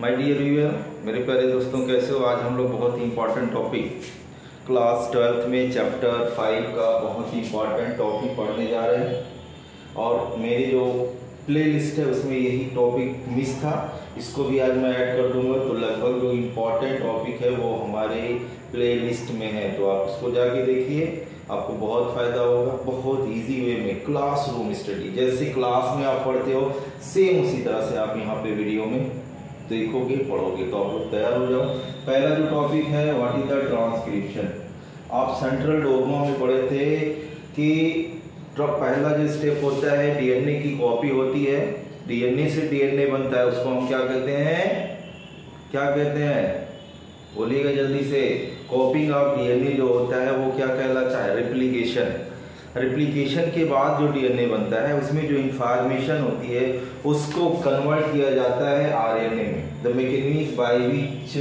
My dear viewer, मेरे प्यारे दोस्तों, कैसे हो? आज हम लोग बहुत ही इंपॉर्टेंट टॉपिक क्लास 12th में चैप्टर 5 का बहुत ही इंपॉर्टेंट टॉपिक पढ़ने जा रहे हैं। और मेरी जो प्ले लिस्ट है उसमें यही टॉपिक मिस था, इसको भी आज मैं ऐड कर दूंगा। तो लगभग जो इम्पॉर्टेंट टॉपिक है वो हमारे प्ले लिस्ट में है, तो आप उसको जाके देखिए, आपको बहुत फ़ायदा होगा। बहुत इजी वे में क्लासरूम स्टडी, जैसे क्लास में आप पढ़ते हो सेम उसी तरह से आप यहाँ पे वीडियो में देखोगे, पढ़ोगे। तो आप लोग तैयार हो जाओ। पहला जो टॉपिक है, व्हाट इज द ट्रांसक्रिप्शन। आप सेंट्रल डोग्मा में पढ़े थे कि पहला जो स्टेप होता है, डीएनए की कॉपी होती है, डीएनए से डीएनए बनता है, उसको हम क्या कहते हैं? क्या कहते हैं? बोलिएगा जल्दी से। कॉपिंग ऑफ डीएनए जो होता है वो क्या कहलाता है? रेप्लिकेशन। रेप्लिकेशन के बाद जो डीएनए बनता है उसमें जो इंफॉर्मेशन होती है उसको कन्वर्ट किया जाता है आरएनए में। The mechanism by which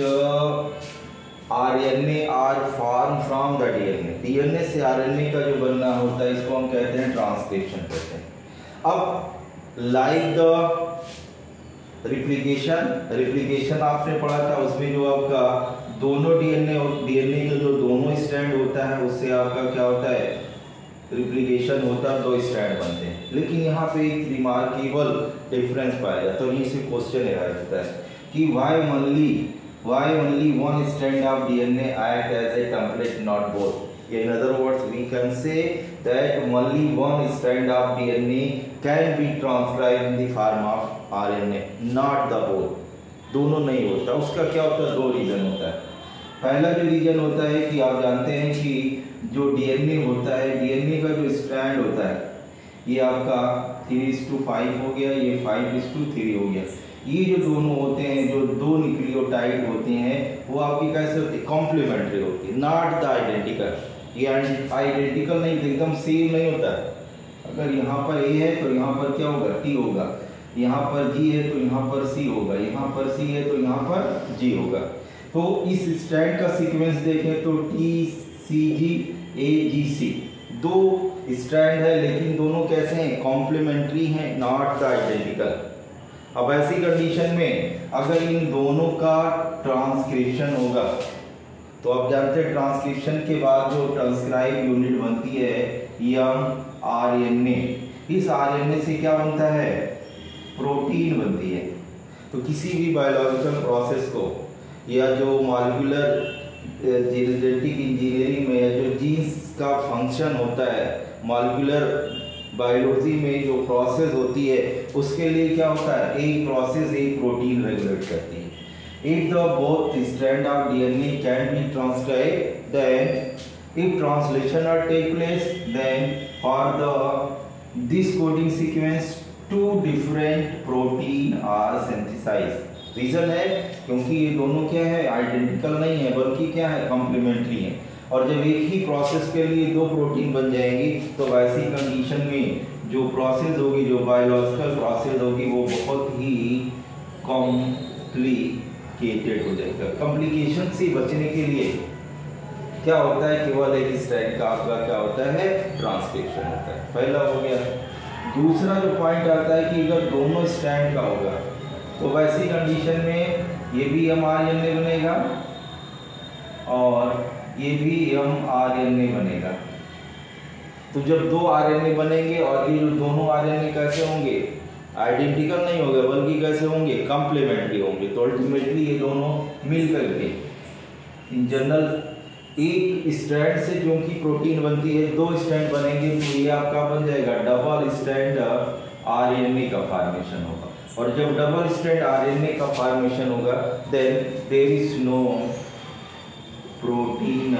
RNA are form from the DNA. DNA से आरएनए का जो बनना होता है इसको हम कहते हैं ट्रांसक्रिप्शन कहते हैं। अब लाइक द रिप्लिकेशन आपने पढ़ा था, उसमें जो आपका दोनों डीएनए का जो दोनों स्ट्रैंड होता है उससे आपका क्या होता है? रिप्लिकेशन होता है, 2 स्ट्रैंड बनते हैं। लेकिन यहाँ पे एक रिमार्केबल डिफरेंस पाया जाता है। तो यहीं से क्वेश्चन आता है कि why only one strand of DNA act as a template, not both. In other words, we can say that only one strand of DNA can be transcribed in the form of RNA, not the both. दोनों नहीं होता। उसका क्या होता है? 2 reason होता है। पहला जो रीजन होता है कि आप जानते हैं कि जो डीएनए होता है, डीएनए का जो स्ट्रैंड होता है, ये आपका 3:5 हो गया, ये 5:3 हो गया। ये जो दोनों होते हैं, जो 2 न्यूक्लियोटाइड होते हैं, वो आपकी कैसे होती है? कॉम्प्लीमेंट्री होती है, नॉट द आइडेंटिकल। ये आइडेंटिकल नहीं, एकदम सेम नहीं होता है। अगर यहाँ पर ए है तो यहाँ पर क्या होगा? टी होगा। यहाँ पर जी है तो यहाँ पर सी होगा। यहाँ पर सी है तो यहाँ पर जी होगा। तो इस स्ट्रैंड का सीक्वेंस देखें तो टी सी जी ए जी सी 2 स्ट्रैंड है, लेकिन दोनों कैसे हैं? कॉम्प्लीमेंट्री हैं, नॉट द आइडेंटिकल। अब ऐसी कंडीशन में अगर इन दोनों का ट्रांसक्रिप्शन होगा तो आप जानते हैं ट्रांसक्रिप्शन के बाद जो ट्रांसक्राइब यूनिट बनती है mRNA। इस आरएनए से क्या बनता है? प्रोटीन बनती है। तो किसी भी बायोलॉजिकल प्रोसेस को या जो मॉलिक्यूलर जेनेटिक इंजीनियरिंग में जो जीन्स का फंक्शन होता है, मॉलिक्यूलर बायोलॉजी में जो प्रोसेस होती है, उसके लिए क्या होता है? एक प्रोसेस एक प्रोटीन रेगुलेट करती है। If the both strand of DNA can be transcribed, then if translation are take place, then for this coding sequence 2 different protein are synthesized. Reason है क्योंकि ये दोनों क्या है? आइडेंटिकल नहीं है, बल्कि क्या है? कॉम्प्लीमेंट्री है। और जब एक ही प्रोसेस के लिए 2 प्रोटीन बन जाएंगी तो वैसी कंडीशन में जो प्रोसेस होगी, जो बायोलॉजिकल प्रोसेस होगी, वो बहुत ही कॉम्प्लिकेटेड हो जाएगा। कॉम्प्लिकेशन से बचने के लिए क्या होता है? केवल एक स्ट्रैंड का आपका क्या होता है? ट्रांसक्रिप्शन होता है। पहला हो गया। दूसरा जो पॉइंट आता है कि अगर दोनों स्ट्रैंड का होगा तो वैसी कंडीशन में ये भी mRNA बनेगा और ये भी mRNA बनेगा। तो जब 2 RNA बनेंगे और ये जो दोनों RNA कैसे होंगे? आइडेंटिकल नहीं होंगे, बल्कि कैसे होंगे? कॉम्प्लीमेंट्री होंगे। तो अल्टीमेटली ये दोनों मिल करके इन जनरल एक स्ट्रैंड से जो कि प्रोटीन बनती है, 2 स्ट्रैंड बनेंगे, तो ये आपका बन जाएगा डबल स्ट्रैंड RNA का फॉर्मेशन होगा। और जब डबल स्ट्रैंड RNA का फॉर्मेशन होगा, then there is no protein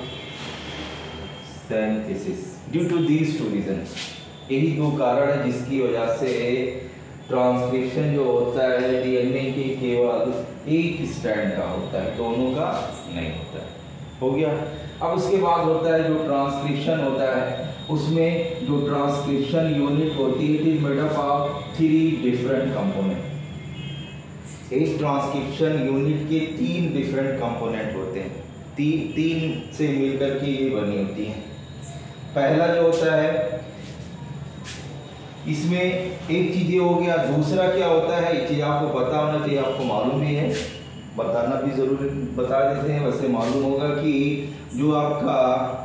synthesis due to these 2 reasons. यही 2 कारण है जिसकी वजह से ट्रांसक्रिप्शन जो होता है डीएनए के केवल एक स्ट्रैंड का होता है, दोनों का नहीं होता है। हो गया। अब उसके बाद होता है जो ट्रांसक्रिप्शन होता है, उसमें जो ट्रांसक्रिप्शन यूनिट होती है, it is made up of 3 different component. एक ट्रांसक्रिप्शन यूनिट के 3 डिफरेंट कंपोनेंट होते हैं, 3 से मिलकर के ये बनी होती है। पहला जो होता है इसमें एक चीज़ ये हो गया। दूसरा क्या होता है, एक चीज़ आपको पता होना चाहिए, आपको मालूम भी है, बताना भी ज़रूरी, बता देते हैं। वैसे मालूम होगा कि जो आपका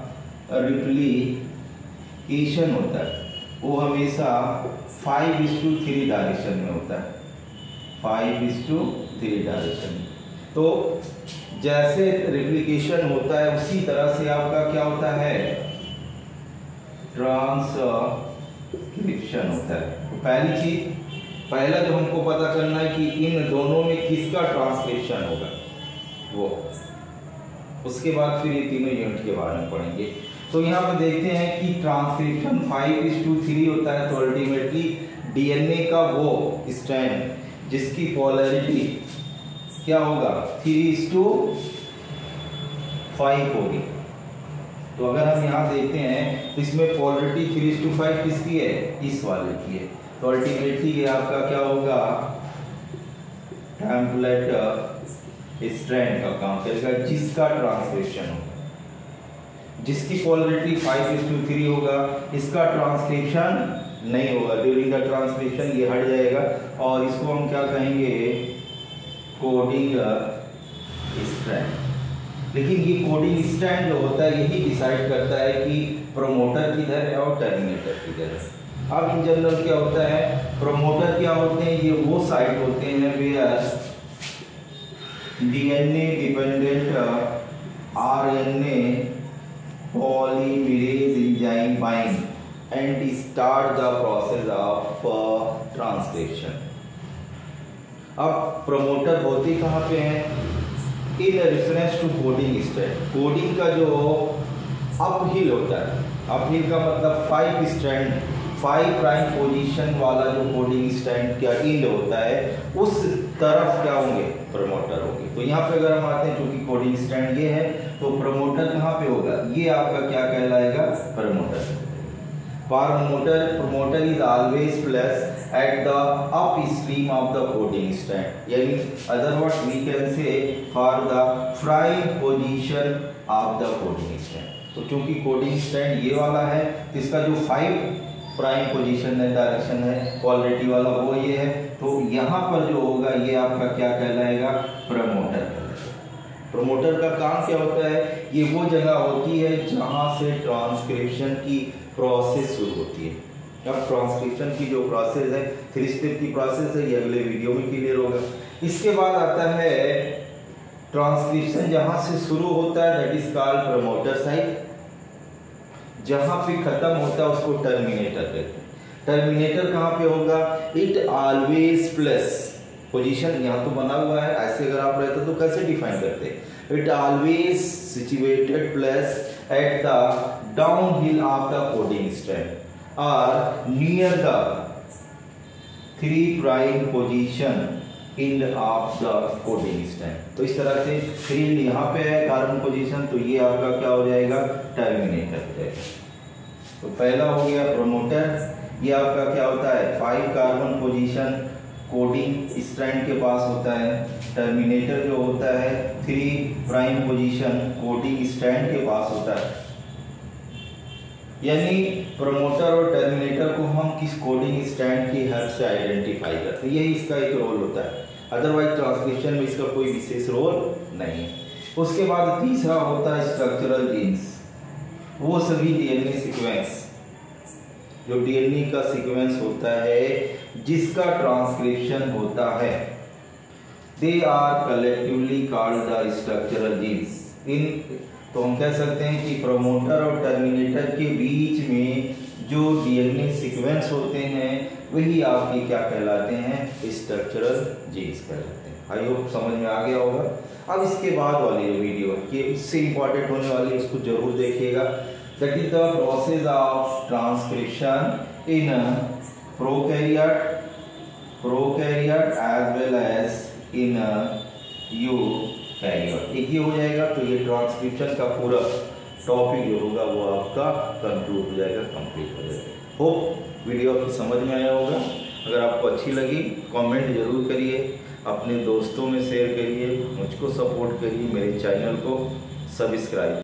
रिप्लिकेशन होता है वो हमेशा 5:3 डायरेक्शन में होता है, 5:3 डायरेक्शन में। तो जैसे रिप्लिकेशन होता है उसी तरह से आपका क्या होता है, ट्रांसक्रिप्शन होता है। तो पहली चीज, पहला जो हमको पता करना है कि इन दोनों में किसका ट्रांसक्रिप्शन होगा वो, उसके बाद फिर ये तीनों यूनिट के बारे में पढ़ेंगे। तो यहाँ पे देखते हैं कि ट्रांसक्रिप्शन 5:3 होता है। तो अल्टीमेटली डीएनए का वो स्ट्रैंड जिसकी पोलैरिटी क्या होगा, 3:5 होगी। तो अगर हम यहाँ देखते हैं तो इसमें पोलैरिटी 3:5 किसकी है, इस वाले की है। तो अल्टीमेटली ये आपका क्या होगा, टेम्पलेट स्ट्रैंड का काम करेगा जिसका ट्रांसक्रिप्शन होगा, जिसकी पोलैरिटी 5:3 होगा, इसका ट्रांसक्रिप्शन नहीं होगा। ड्यूरिंग द ट्रांसक्रिप्शन ये हट जाएगा और इसको हम क्या कहेंगे, कोडिंग स्ट्रैंड। लेकिन ये कोडिंग स्ट्रैंड जो होता है यही डिसाइड करता है कि प्रोमोटर किधर है और टर्मिनेटर किधर है। अब इन जनरल क्या होता है, प्रोमोटर क्या होते हैं, ये वो साइट होते हैं where DNA dependent RNA polymerase enzyme bind and start the process of transcription। अब प्रमोटर होते कहाँ पे हैं, in reference to coding strand. Coding का जो अपहिल होता है, अपहिल का मतलब 5 स्ट्रैंड, 5 प्राइम पोजीशन वाला जो कोडिंग स्ट्रैंड का एंड होता है उस तरफ क्या होंगे, प्रमोटर होंगे। तो यहाँ पे अगर हम आते हैं, क्योंकि कोडिंग स्ट्रैंड ये है तो प्रमोटर कहाँ पे होगा, ये आपका क्या कहलाएगा, promoter. Promoter is always place at the upstream of the coding strand, यानी other word we can say for the prime position of the coding strand. तो क्योंकि कोडिंग स्ट्रैंड ये वाला है, इसका जो 5 प्राइम पोजीशन है, डायरेक्शन है, क्वालिटी वाला वो ये है। तो यहाँ पर जो होगा ये आपका क्या कहलाएगा, प्रमोटर। प्रमोटर का काम क्या होता है, ये वो जगह होती है जहाँ से ट्रांसक्रिप्शन की प्रोसेस शुरू होती है। अब ट्रांसक्रिप्शन की जो प्रोसेस है 3 स्टेप की प्रोसेस है, ये अगले वीडियो में क्लियर होगा। इसके बाद आता है ट्रांसक्रिप्शन जहाँ से शुरू होता है that is called promoter site, जहाँ पे खत्म होता है उसको टर्मिनेटर कहते हैं। टर्मिनेटर कहाँ पे होगा, इट ऑलवेज प्लस पोजीशन, यहाँ तो बना हुआ है, ऐसे अगर आप रहते तो कैसे डिफाइन करते, it always situated plus at the downhill of the coding strand और near the 3 prime position end of the coding strand. तो इस तरह से 3 यहाँ पे है कार्बन पोजीशन, तो ये आपका क्या हो जाएगा, टर्मिनेटर हो जाएगा। तो पहला हो गया प्रमोटर, ये आपका क्या होता है, 5 कार्बन पोजीशन कोडिंग स्ट्रैंड के पास होता है। टर्मिनेटर जो होता है 3 प्राइम पोजीशन कोडिंग स्ट्रैंड के पास होता है। यानी प्रमोटर और टर्मिनेटर को हम किस कोडिंग स्ट्रैंड की हेल्प से आइडेंटिफाई करते हैं, यही इसका एक रोल होता है। अदरवाइज ट्रांसक्रिप्शन में इसका कोई विशेष रोल नहीं है। उसके बाद तीसरा होता है स्ट्रक्चरल जीन्स, वो सभी डीएनए सीक्वेंस, जो डीएनए का सीक्वेंस होता है जिसका ट्रांसक्रिप्शन होता है, they are collectively called the structural genes. इन तो हम कह सकते हैं कि प्रमोटर और टर्मिनेटर के बीच में जो डीएनए सीक्वेंस होते हैं वही आपके क्या कहलाते हैं, स्ट्रक्चरल जीन्स कहलाते हैं। आई होप समझ में आ गया होगा। अब इसके बाद वाली जो वीडियो कि इससे इंपॉर्टेंट होने वाली है उसको जरूर देखिएगा, that is the process of transcription in prokaryote as well as in eukaryote. एक ये हो जाएगा तो ये ट्रांसक्रिप्शन का पूरा टॉपिक जो होगा वो आपका कंक्लूड हो जाएगा, कंप्लीट हो जाएगा। होप वीडियो आपको समझ में आया होगा। अगर आपको अच्छी लगी कमेंट जरूर करिए, अपने दोस्तों में शेयर करिए, मुझको सपोर्ट करिए, मेरे चैनल को सब्सक्राइब